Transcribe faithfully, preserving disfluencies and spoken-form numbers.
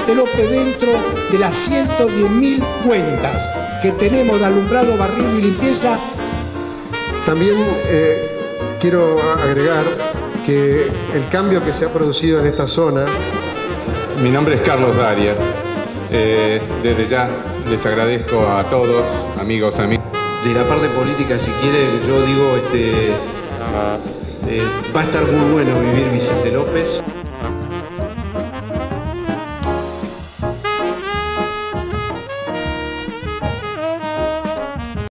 Vicente López dentro de las ciento diez mil cuentas que tenemos de alumbrado, barrido y limpieza. También eh, quiero agregar que el cambio que se ha producido en esta zona... Mi nombre es Carlos Daria. Eh, desde ya les agradezco a todos, amigos, amigos. De la parte política, si quiere, yo digo, este, eh, va a estar muy bueno vivir Vicente López.